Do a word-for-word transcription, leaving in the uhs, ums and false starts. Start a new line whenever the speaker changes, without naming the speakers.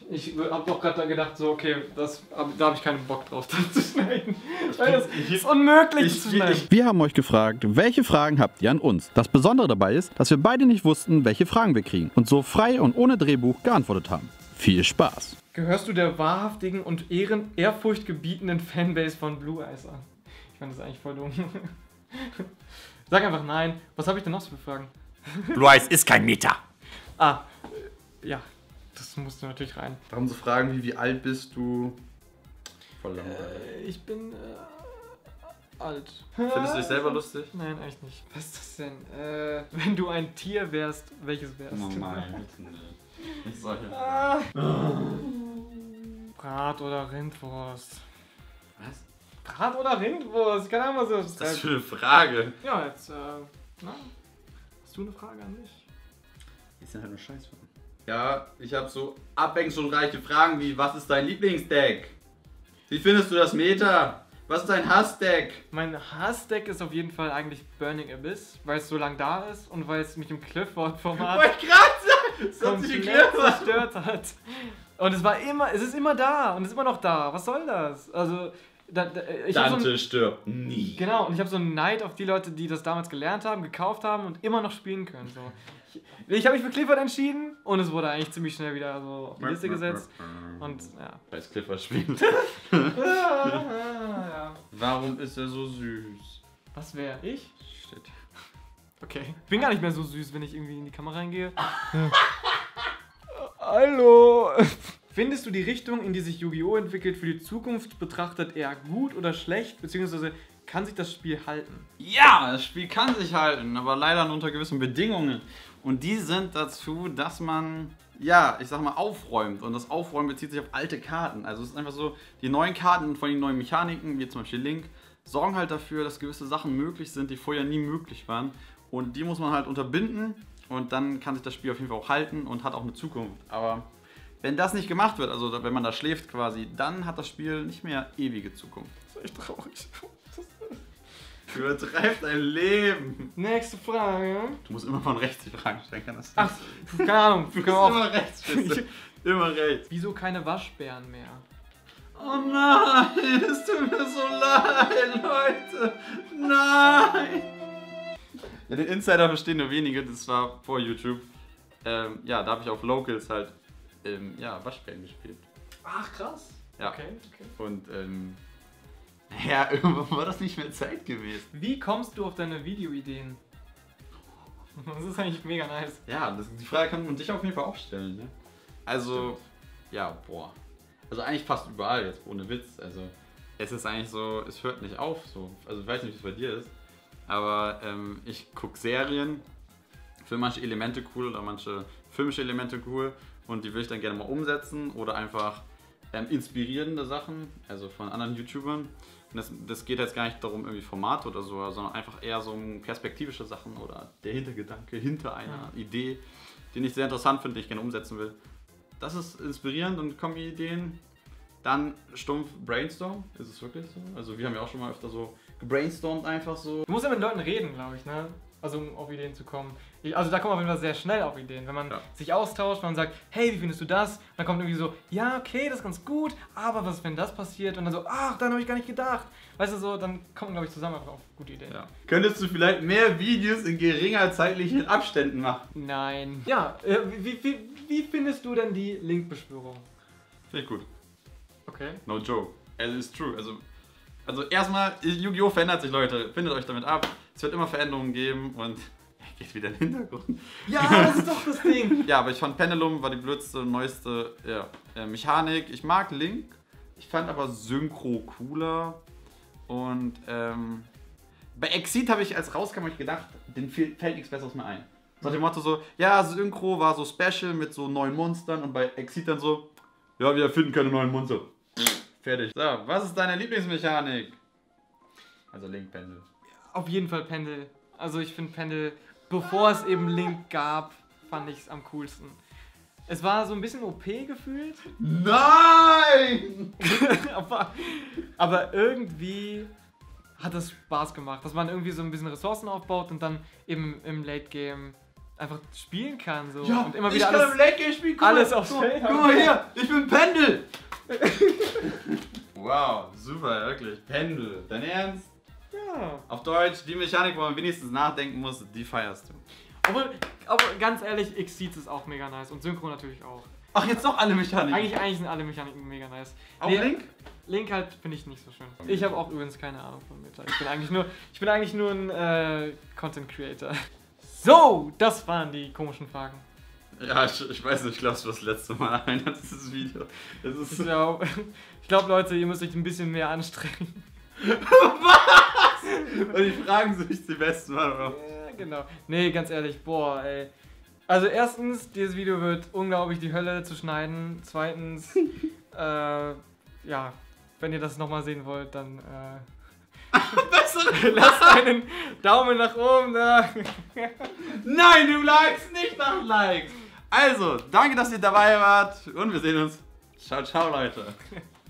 Ich hab doch gerade gedacht, so, okay, das, da habe ich keinen Bock drauf, das zu schneiden. Weil das ist unmöglich
ich,
zu schneiden.
Ich, wir haben euch gefragt, welche Fragen habt ihr an uns? Das Besondere dabei ist, dass wir beide nicht wussten, welche Fragen wir kriegen und so frei und ohne Drehbuch geantwortet haben. Viel Spaß!
Gehörst du der wahrhaftigen und ehren ehrfurchtgebietenden Fanbase von Blue Eyes an? Ich fand das eigentlich voll dumm. Sag einfach nein. Was habe ich denn noch so für Fragen?
Blue Eyes ist kein Meta.
Ah, äh, ja. Das musst du natürlich rein.
Warum so Fragen wie, wie alt bist du? Voll
Äh, ich bin äh, alt.
Findest du dich selber lustig?
Nein, eigentlich nicht. Was ist das denn? Äh, wenn du ein Tier wärst, welches wärst du?
Nein, nicht solche.
Ah. Brat oder Rindwurst?
Was?
Brat oder Rindwurst? Keine Ahnung, was das
Was ist das für eine Frage?
Ja, jetzt, äh, na? Hast du eine Frage an mich?
Die sind halt nur Scheißfragen. Ja, ich habe so abwechslungsreiche Fragen wie, was ist dein Lieblingsdeck? Wie findest du das Meta? Was ist dein Hassdeck?
Mein Hassdeck ist auf jeden Fall eigentlich Burning Abyss, weil es so lang da ist und weil es mich im Clifford-Format
Wollte ich gerade sagen! Das hat sich
komplett
geklärt.
zerstört hat. Und es war immer, es ist immer da und es ist immer noch da. Was soll das? Also, da, da, ich hab so
Dante
ein,
stirbt nie.
genau, und ich habe so einen Neid auf die Leute, die das damals gelernt haben, gekauft haben und immer noch spielen können. So. Ich, ich habe mich für Clifford entschieden und es wurde eigentlich ziemlich schnell wieder so auf die Liste gesetzt. Und ja.
Weil es Clifford spielt.
ja.
Warum ist er so süß?
Was wäre ich?
Shit.
Okay. Ich bin gar nicht mehr so süß, wenn ich irgendwie in die Kamera reingehe. Hallo! Findest du die Richtung, in die sich Yu-Gi-Oh! Entwickelt, für die Zukunft betrachtet eher gut oder schlecht? Beziehungsweise kann sich das Spiel halten?
Ja, das Spiel kann sich halten, aber leider nur unter gewissen Bedingungen. Und die sind dazu, dass man, ja, ich sag mal, aufräumt. Und das Aufräumen bezieht sich auf alte Karten. Also es ist einfach so, die neuen Karten von den neuen Mechaniken, wie zum Beispiel Link, sorgen halt dafür, dass gewisse Sachen möglich sind, die vorher nie möglich waren. Und die muss man halt unterbinden und dann kann sich das Spiel auf jeden Fall auch halten und hat auch eine Zukunft. Aber wenn das nicht gemacht wird, also wenn man da schläft quasi, dann hat das Spiel nicht mehr ewige Zukunft.
Das ist echt traurig.
Übertreibt dein Leben.
Nächste Frage.
Du musst immer von rechts die Fragen stellen, kann das
Ach, keine Ahnung.
Du
können
bist
wir auch-
immer rechts, Spitze. Immer rechts.
Wieso keine Waschbären mehr?
Oh nein, es tut mir so leid, Leute. Nein. Ja, den Insider verstehen nur wenige, das war vor YouTube. Ähm, ja, da habe ich auf Locals halt ähm, ja, Waschbären gespielt.
Ach, krass.
Ja.
Okay, okay.
Und ähm, ja, irgendwann war das nicht mehr Zeit gewesen.
Wie kommst du auf deine Videoideen? Das ist eigentlich mega nice.
Ja, das, die Frage kann man sich auf jeden Fall auch stellen, ne? Also,
Stimmt.
ja, boah. Also eigentlich fast überall jetzt, ohne Witz. Also, es ist eigentlich so, es hört nicht auf so. Also, ich weiß nicht, wie es bei dir ist. Aber ähm, ich gucke Serien, finde manche Elemente cool oder manche filmische Elemente cool. Und die will ich dann gerne mal umsetzen oder einfach ähm, inspirierende Sachen, also von anderen YouTubern. Und das, das geht jetzt gar nicht darum, irgendwie Format oder so, sondern einfach eher so um perspektivische Sachen oder der Hintergedanke hinter einer
Ja.
Idee, den ich sehr interessant finde, den ich gerne umsetzen will. Das ist inspirierend und kommen Ideen. Dann stumpf Brainstorm, ist es wirklich so? Also wir haben ja auch schon mal öfter so gebrainstormt einfach so.
Du musst ja mit Leuten reden, glaube ich, ne? Also um auf Ideen zu kommen. Ich, also da kommt man auf jeden Fall sehr schnell auf Ideen. Wenn man
Ja.
sich austauscht, wenn man sagt, hey, wie findest du das? Und dann kommt irgendwie so, ja, okay, das ist ganz gut, aber was, wenn das passiert? Und dann so, ach, dann habe ich gar nicht gedacht. Weißt du so, dann kommt man, glaube ich, zusammen einfach auf gute Ideen.
Ja. Könntest du vielleicht mehr Videos in geringer zeitlichen Abständen machen?
Nein. Ja, äh, wie, wie, wie findest du denn die Link-Beschwörung?
Finde ich gut.
Okay.
No joke. Es ist true. Also, also erstmal, Yu-Gi-Oh! Verändert sich, Leute. Findet euch damit ab. Es wird immer Veränderungen geben und geht wieder in den Hintergrund.
Ja, das ist doch das Ding.
Ja, aber ich fand Pendulum war die blödste, neueste ja, äh, Mechanik. Ich mag Link. Ich fand aber Synchro cooler. Und ähm, bei Exceed habe ich, als rauskam, hab ich gedacht, dem fällt nichts Besseres mehr ein. So nach dem Motto so, ja, Synchro war so special mit so neuen Monstern und bei Exceed dann so, ja, wir erfinden keine neuen Monster. Fertig. So, was ist deine Lieblingsmechanik? Also Link Pendel.
Auf jeden Fall Pendel. Also ich finde Pendel, bevor es eben Link gab, fand ich es am coolsten. Es war so ein bisschen O P gefühlt,
Nein!
aber, aber irgendwie hat es Spaß gemacht, dass man irgendwie so ein bisschen Ressourcen aufbaut und dann eben im Late Game einfach spielen kann. So.
Ja,
und immer
ich
wieder
kann
alles,
im Late Game spielen. Guck
alles
mal,
aufs
guck,
Feld
guck mal hier, ich bin Pendel. Wow, super, wirklich. Pendel. Dein Ernst?
Ja.
Auf Deutsch, die Mechanik, wo man wenigstens nachdenken muss, die feierst du.
Obwohl, aber ganz ehrlich, X-Seeds ist auch mega nice und Synchro natürlich auch.
Ach, jetzt doch alle Mechaniken.
Eigentlich, eigentlich sind alle Mechaniken mega nice.
Auch
Nee,
Link?
Link halt finde ich nicht so schön. Ich habe auch übrigens keine Ahnung von Meta. Ich bin eigentlich nur, ich bin eigentlich nur ein äh, Content Creator. So, das waren die komischen Fragen.
Ja, ich, ich weiß nicht, ich glaube, es war das letzte Mal ein dieses Video. Das ist
Ich glaube, ich glaub, Leute, ihr müsst euch ein bisschen mehr anstrengen.
Was? Und die Fragen sind nicht die besten, Mann, oder?
Ja, genau. Nee, ganz ehrlich, boah, ey. Also erstens, dieses Video wird unglaublich die Hölle zu schneiden. Zweitens, äh, ja, wenn ihr das nochmal sehen wollt, dann äh, lasst einen Daumen nach oben da.
Nein, du likest nicht nach Likes. Also, danke, dass ihr dabei wart und wir sehen uns. Ciao, ciao, Leute.